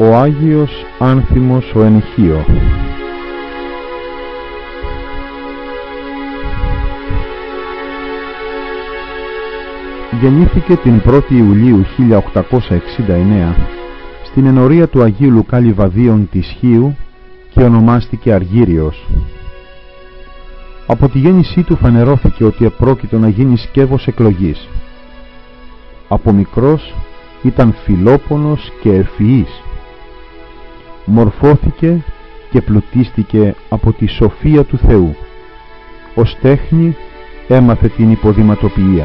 Ο Άγιος Άνθιμος ο Ενηχείο. Γεννήθηκε την 1η Ιουλίου 1869 στην ενορία του Αγίου Λουκά Λιβαδίων της Χίου και ονομάστηκε Αργύριος. Από τη γέννησή του φανερώθηκε ότι επρόκειτο να γίνει σκεύος εκλογής. Από μικρός ήταν φιλόπονος και ευφυής. Μορφώθηκε και πλουτίστηκε από τη σοφία του Θεού. Ως τέχνη έμαθε την υποδηματοποιία.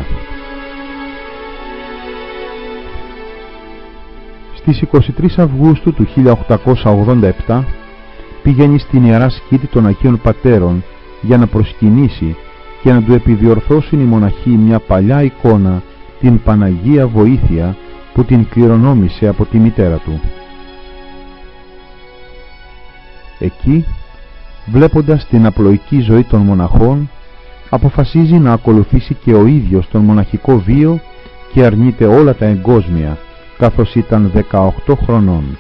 Στις 23 Αυγούστου του 1887 πήγαινε στην Ιερά Σκήτη των Αγίων Πατέρων για να προσκυνήσει και να του επιδιορθώσουν οι μοναχοί μια παλιά εικόνα, την Παναγία Βοήθεια, που την κληρονόμησε από τη μητέρα του. Εκεί, βλέποντας την απλοϊκή ζωή των μοναχών, αποφασίζει να ακολουθήσει και ο ίδιος τον μοναχικό βίο και αρνείται όλα τα εγκόσμια, καθώς ήταν 18 χρονών.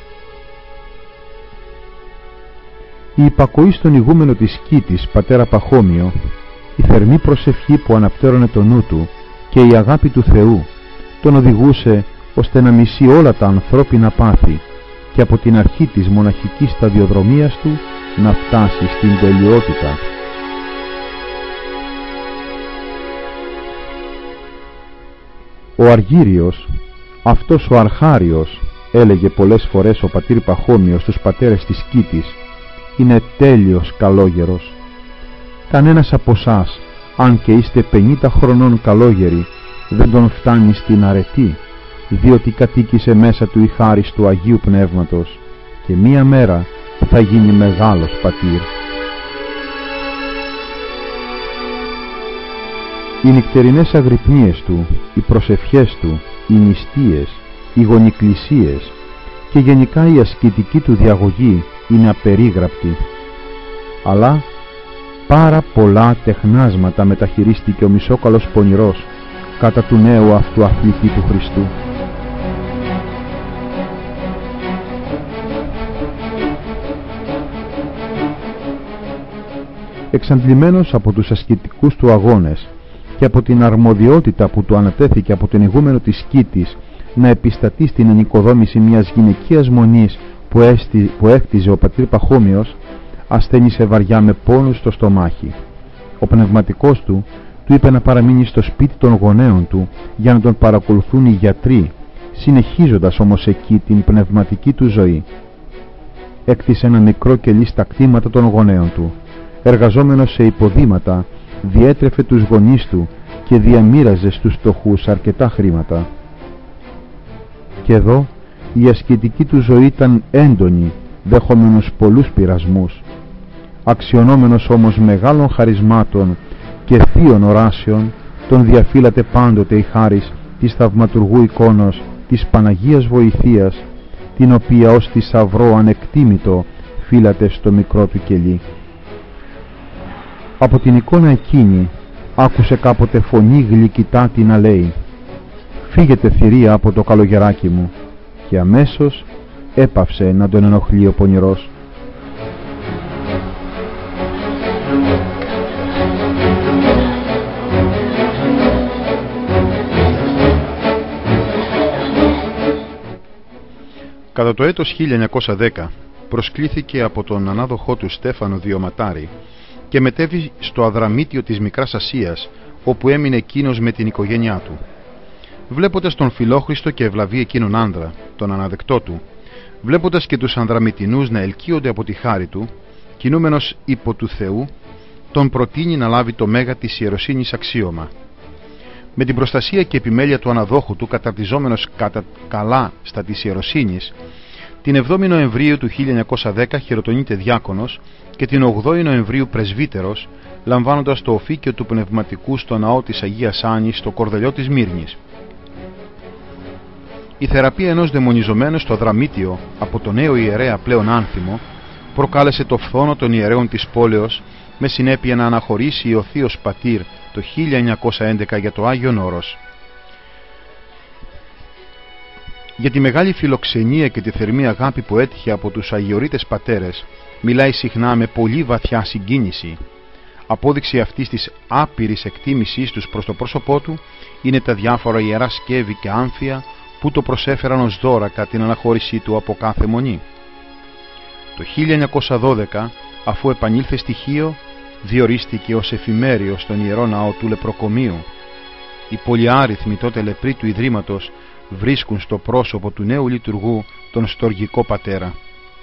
Η υπακοή στον ηγούμενο της Σκήτης, πατέρα Παχώμιο, η θερμή προσευχή που αναπτέρωνε το νου του και η αγάπη του Θεού τον οδηγούσε ώστε να μισεί όλα τα ανθρώπινα πάθη και από την αρχή της μοναχικής σταδιοδρομίας του να φτάσει στην τελειότητα. Ο Αργύριος, αυτός ο Αρχάριος, έλεγε πολλές φορές ο πατήρ Παχώμιος στους πατέρες της Σκήτης, είναι τέλειος καλόγερος. Κανένας από εσάς, αν και είστε 50 χρονών καλόγεροι, δεν τον φτάνει στην αρετή, διότι κατοίκησε μέσα του η χάρις του Αγίου Πνεύματος και μία μέρα θα γίνει μεγάλος πατήρ. Οι νυχτερινές αγρυπνίες του, οι προσευχές του, οι νηστείες, οι γονικλησίες και γενικά η ασκητική του διαγωγή είναι απερίγραπτη. Αλλά πάρα πολλά τεχνάσματα μεταχειρίστηκε ο μισόκαλος πονηρός κατά του νέου αυτού αθλητή του Χριστού. Εξαντλημένος από τους ασκητικούς του αγώνες και από την αρμοδιότητα που του ανατέθηκε από τον ηγούμενο της Σκήτης να επιστατεί στην ενοικοδόμηση μιας γυναικείας μονής που έκτιζε ο πατήρ Παχώμιος, ασθένησε βαριά με πόνους στο στομάχι. Ο πνευματικός του είπε να παραμείνει στο σπίτι των γονέων του για να τον παρακολουθούν οι γιατροί, συνεχίζοντας όμως εκεί την πνευματική του ζωή. Έκτισε ένα μικρό κελί στα κτήματα των γονέων του. Εργαζόμενος σε υποδήματα, διέτρεφε τους γονείς του και διαμοίραζε στους φτωχούς αρκετά χρήματα. Και εδώ η ασκητική του ζωή ήταν έντονη, δεχόμενος πολλούς πειρασμούς. Αξιωνόμενος όμως μεγάλων χαρισμάτων και θείων οράσεων, τον διαφύλατε πάντοτε η χάρις της θαυματουργού εικόνος της Παναγίας Βοηθείας, την οποία ως θησαυρό ανεκτήμητο φύλατε στο μικρό του κελί. Από την εικόνα εκείνη άκουσε κάποτε φωνή γλυκητάτη να λέει «Φύγετε θηρία από το καλογεράκι μου», και αμέσως έπαυσε να τον ενοχλεί ο πονηρός. Κατά το έτος 1910 προσκλήθηκε από τον ανάδοχό του Στέφανο Διωματάρη και μετέβη στο Αδραμίτιο της Μικράς Ασίας, όπου έμεινε εκείνος με την οικογένειά του. Βλέποντας τον φιλόχριστο και ευλαβή εκείνον άνδρα, τον αναδεκτό του, βλέποντας και τους Ανδραμιτινούς να ελκύονται από τη χάρη του, κινούμενος υπό του Θεού, τον προτείνει να λάβει το μέγα της ιεροσύνης αξίωμα. Με την προστασία και επιμέλεια του αναδόχου του, καταρτιζόμενος καλά στα της ιεροσύνης, την 7η Νοεμβρίου του 1910 χειροτονείται διάκονος και την 8η Νοεμβρίου πρεσβύτερος, λαμβάνοντας το οφίκιο του πνευματικού στο ναό της Αγίας Άννης στο Κορδελιό της Μύρνης. Η θεραπεία ενός δαιμονιζομένου στο Αδραμίτιο από τον νέο ιερέα πλέον Άνθιμο προκάλεσε το φθόνο των ιερέων της πόλεως, με συνέπεια να αναχωρήσει ο θείος πατήρ το 1911 για το Άγιον Όρος. Για τη μεγάλη φιλοξενία και τη θερμή αγάπη που έτυχε από τους αγιορείτες πατέρες, μιλάει συχνά με πολύ βαθιά συγκίνηση. Απόδειξη αυτής της άπειρης εκτίμησής τους προς το πρόσωπό του είναι τα διάφορα ιερά σκεύη και άνθια που το προσέφεραν ως δώρα κατά την αναχώρησή του από κάθε μονή. Το 1912, αφού επανήλθε στη Χίο, διορίστηκε ως εφημέριος στον Ιερό Ναό του Λεπροκομείου. Οι πολυάριθμοι τότε λεπροί του Ιδρύματος βρίσκουν στο πρόσωπο του νέου λειτουργού τον στοργικό πατέρα.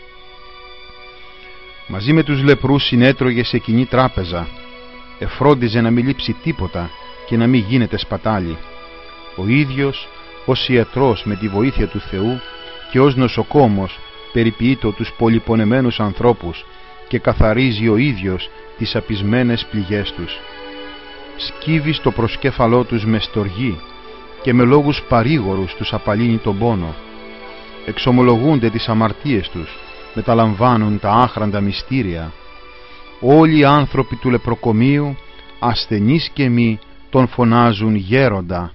Μαζί με τους λεπρούς συνέτρωγε σε κοινή τράπεζα. Εφρόντιζε να μην λείψει τίποτα και να μην γίνεται σπατάλη. Ο ίδιος ως ιατρός με τη βοήθεια του Θεού και ως νοσοκόμος περιποιείτο τους πολυπονεμένους ανθρώπους και καθαρίζει ο ίδιος τις απισμένες πληγές τους. Σκύβει στο προσκέφαλό τους με στοργή και με λόγους παρήγορους τους απαλύνει τον πόνο. Εξομολογούνται τις αμαρτίες τους, μεταλαμβάνουν τα άχραντα μυστήρια. Όλοι οι άνθρωποι του Λεπροκομείου, ασθενείς και μη, τον φωνάζουν γέροντα.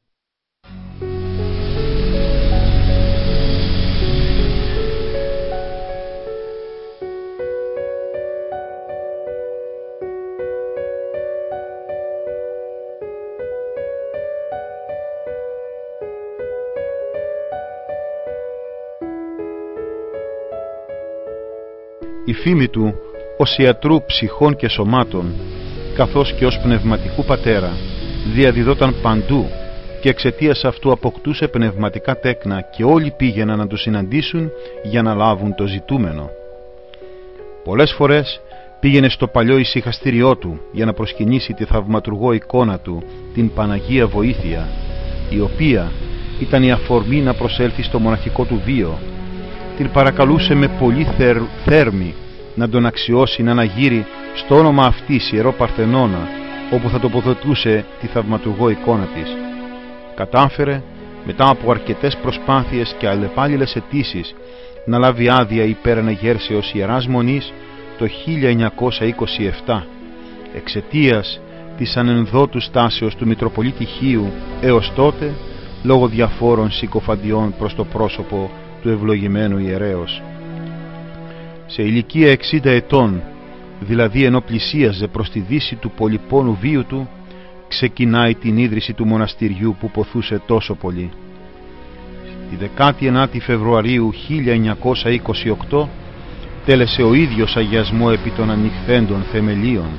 Η φήμη του ως ιατρού ψυχών και σωμάτων, καθώς και ως πνευματικού πατέρα, διαδιδόταν παντού και εξαιτίας αυτού αποκτούσε πνευματικά τέκνα και όλοι πήγαιναν να το συναντήσουν για να λάβουν το ζητούμενο. Πολλές φορές πήγαινε στο παλιό ησυχαστήριό του για να προσκυνήσει τη θαυματουργό εικόνα του, την Παναγία Βοήθεια, η οποία ήταν η αφορμή να προσέλθει στο μοναχικό του βίο. Την παρακαλούσε με πολύ θέρμη να τον αξιώσει να αναγείρει στο όνομα αυτής Ιερό Παρθενώνα, όπου θα τοποθετούσε τη θαυματουργό εικόνα της. Κατάφερε μετά από αρκετές προσπάθειες και αλλεπάλληλες αιτήσεις να λάβει άδεια υπέρ ανεγέρσεως Ιεράς Μονής το 1927, εξαιτίας της ανενδότου στάσεως του Μητροπολίτη Χίου έως τότε, λόγω διαφόρων συκοφαντιών προς το πρόσωπο του ευλογημένου ιερέως. Σε ηλικία 60 ετών, δηλαδή ενώ πλησίαζε προς τη δύση του πολυπόνου βίου του, ξεκινάει την ίδρυση του μοναστηριού που ποθούσε τόσο πολύ. Τη 19η Φεβρουαρίου 1928 τέλεσε ο ίδιος αγιασμό επί των ανοιχθέντων θεμελίων.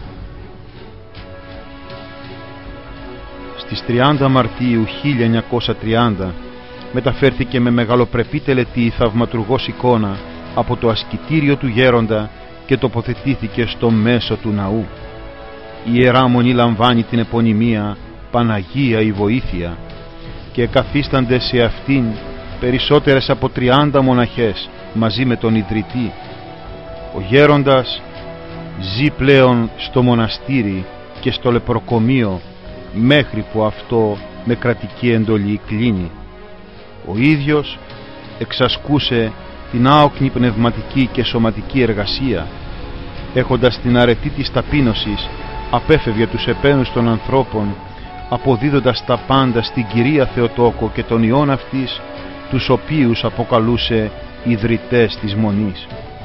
Στις 30 Μαρτίου 1930 μεταφέρθηκε με μεγαλοπρεπή τελετή η θαυματουργός εικόνα από το ασκητήριο του γέροντα και τοποθετήθηκε στο μέσο του ναού. Η Ιερά Μονή λαμβάνει την επωνυμία Παναγία η Βοήθεια και καθίστανται σε αυτήν περισσότερες από 30 μοναχές μαζί με τον ιδρυτή. Ο γέροντας ζει πλέον στο μοναστήρι και στο λεπροκομείο μέχρι που αυτό με κρατική εντολή κλείνει. Ο ίδιος εξασκούσε την άοκνη πνευματική και σωματική εργασία, έχοντας την αρετή της ταπείνωσης, απέφευγε τους επένους των ανθρώπων, αποδίδοντας τα πάντα στην Κυρία Θεοτόκο και τον Υιόν αυτής, τους οποίους αποκαλούσε ιδρυτές της Μονής.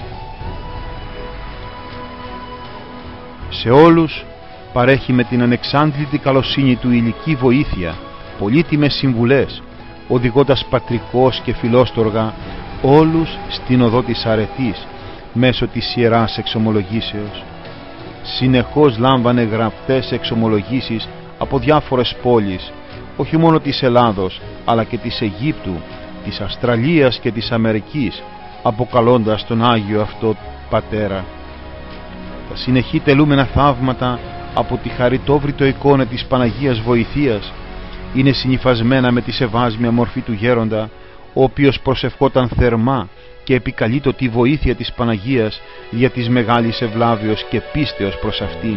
Σε όλους παρέχει με την ανεξάντλητη καλοσύνη του υλική βοήθεια, πολύτιμες συμβουλές, οδηγώντας πατρικός και φιλόστοργα όλους στην οδό της αρετής μέσω της Ιεράς Εξομολογήσεως. Συνεχώς λάμβανε γραπτές εξομολογήσεις από διάφορες πόλεις, όχι μόνο της Ελλάδος αλλά και της Αιγύπτου, της Αυστραλίας και της Αμερικής, αποκαλώντας τον Άγιο αυτό Πατέρα. Τα συνεχή τελούμενα θαύματα από τη χαριτόβριτο εικόνα της Παναγίας Βοηθείας είναι συνυφασμένα με τη σεβάσμια μορφή του γέροντα, ο οποίος προσευχόταν θερμά και επικαλείτο τη βοήθεια της Παναγίας για της μεγάλης ευλάβεως και πίστεως προς αυτήν.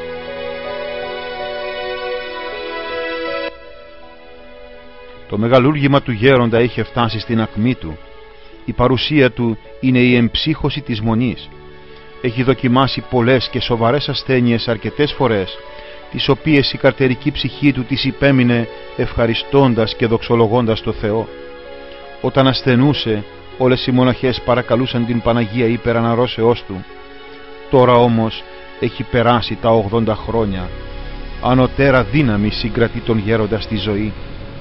Το μεγαλούργημα του γέροντα είχε φτάσει στην ακμή του. Η παρουσία του είναι η εμψύχωση της Μονής. Έχει δοκιμάσει πολλές και σοβαρές ασθένειες αρκετές φορές, τις οποίες η καρτερική ψυχή του τις υπέμεινε ευχαριστώντας και δοξολογώντας το Θεό. Όταν ασθενούσε, όλες οι μοναχές παρακαλούσαν την Παναγία υπεραναρρώσεώς του. Τώρα όμως έχει περάσει τα 80 χρόνια. Ανωτέρα δύναμη συγκρατεί τον γέροντα στη ζωή.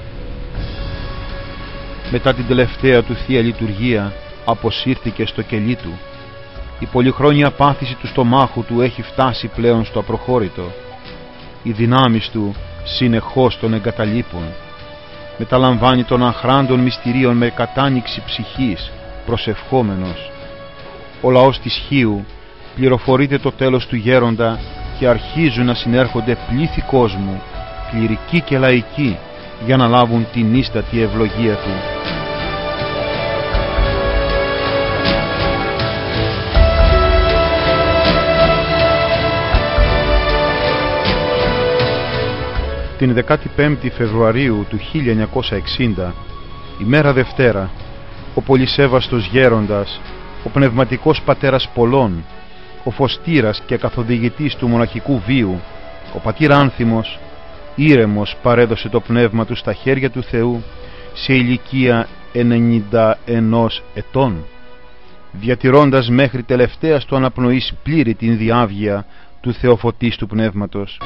Μετά την τελευταία του Θεία Λειτουργία αποσύρθηκε στο κελί του. Η πολυχρόνια πάθηση του στομάχου του έχει φτάσει πλέον στο απροχώρητο. Οι δυνάμεις του συνεχώς τον εγκαταλείπουν. Μεταλαμβάνει των αχράντων μυστηρίων με κατάνοιξη ψυχής, προσευχόμενος. Ο λαός της Χίου πληροφορείται το τέλος του γέροντα και αρχίζουν να συνέρχονται πλήθη κόσμου, κληρικοί και λαϊκοί, για να λάβουν την ίστατη ευλογία του. Την 15η Φεβρουαρίου του 1960, ημέρα Δευτέρα, ο πολυσέβαστος γέροντας, ο πνευματικός πατέρας πολλών, ο φωστήρας και καθοδηγητής του μοναχικού βίου, ο πατήρ Άνθιμος, ήρεμος παρέδωσε το πνεύμα του στα χέρια του Θεού σε ηλικία 91 ετών, διατηρώντας μέχρι τελευταίας του αναπνοής πλήρη την διάβγεια του θεοφωτίστου πνεύματος.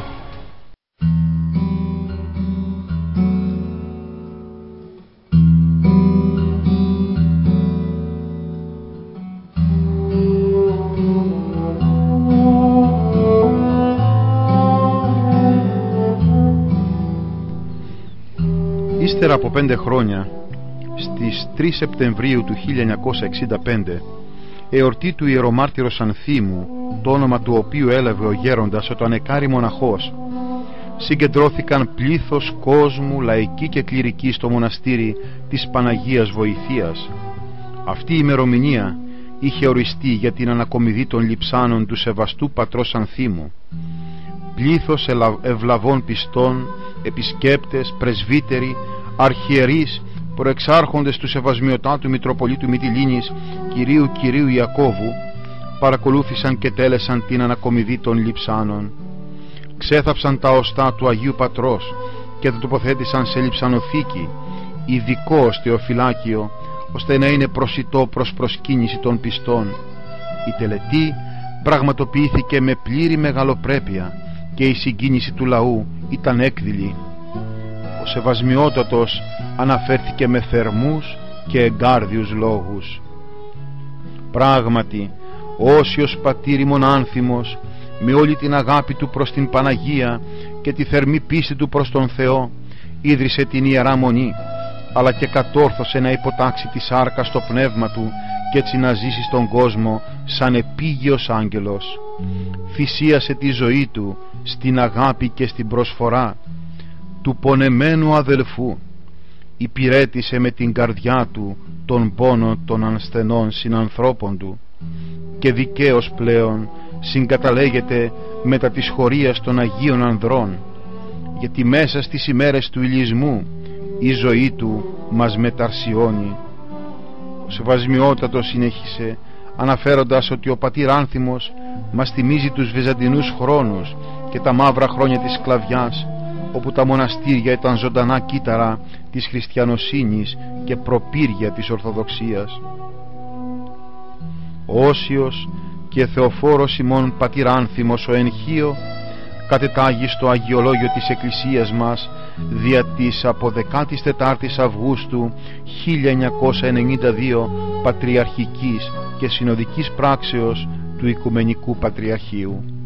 Ύστερα από 5 χρόνια, στις 3 Σεπτεμβρίου του 1965, εορτή του ιερομάρτυρος Ανθίμου, το όνομα του οποίου έλαβε ο γέροντας όταν εκάρη μοναχός, συγκεντρώθηκαν πλήθος κόσμου, λαϊκοί και κληρικοί στο μοναστήρι της Παναγίας Βοηθείας. Αυτή η ημερομηνία είχε οριστεί για την ανακομιδή των λειψάνων του σεβαστού πατρός Ανθίμου. Πλήθος ευλαβών πιστών, επισκέπτες, πρεσβύτεροι, αρχιερείς, προεξάρχοντες του Σεβασμιωτάτου Μητροπολίτου Μυτιλήνης Κυρίου Ιακώβου παρακολούθησαν και τέλεσαν την ανακομιδή των λειψάνων. Ξέθαψαν τα οστά του Αγίου Πατρός και τα τοποθέτησαν σε λειψανοθήκη, ειδικό οστεοφυλάκιο, ώστε να είναι προσιτό προς προσκύνηση των πιστών. Η τελετή πραγματοποιήθηκε με πλήρη μεγαλοπρέπεια και η συγκίνηση του λαού ήταν έκδηλη. Ο Σεβασμιότατος αναφέρθηκε με θερμούς και εγκάρδιους λόγους. Πράγματι, ο όσιος πατήρ ημών Άνθιμος, με όλη την αγάπη του προς την Παναγία και τη θερμή πίστη του προς τον Θεό, ίδρυσε την Ιερά Μονή, αλλά και κατόρθωσε να υποτάξει τη σάρκα στο πνεύμα του και έτσι να ζήσει στον κόσμο σαν επίγειος άγγελος. Θυσίασε τη ζωή του στην αγάπη και στην προσφορά του πονεμένου αδελφού. Υπηρέτησε με την καρδιά του τον πόνο των ασθενών συνανθρώπων του και δικαίως πλέον συγκαταλέγεται μετά της χωρίας των Αγίων Ανδρών, γιατί μέσα στις ημέρες του ηλισμού η ζωή του μας μεταρσιώνει. Ο Σεβασμιότατος συνέχισε αναφέροντας ότι ο πατήρ Άνθιμος μας θυμίζει τους βυζαντινούς χρόνους και τα μαύρα χρόνια της σκλαβιάς, όπου τα μοναστήρια ήταν ζωντανά κύτταρα της χριστιανοσύνης και προπύρια της Ορθοδοξίας. Ο Όσιος και Θεοφόρος ημών πατήρ Άνθιμος ο Ενχείο κατετάγει στο Αγιολόγιο της Εκκλησίας μας δια της από 14ης Αυγούστου 1992 πατριαρχικής και συνοδικής πράξεως του Οικουμενικού Πατριαρχείου.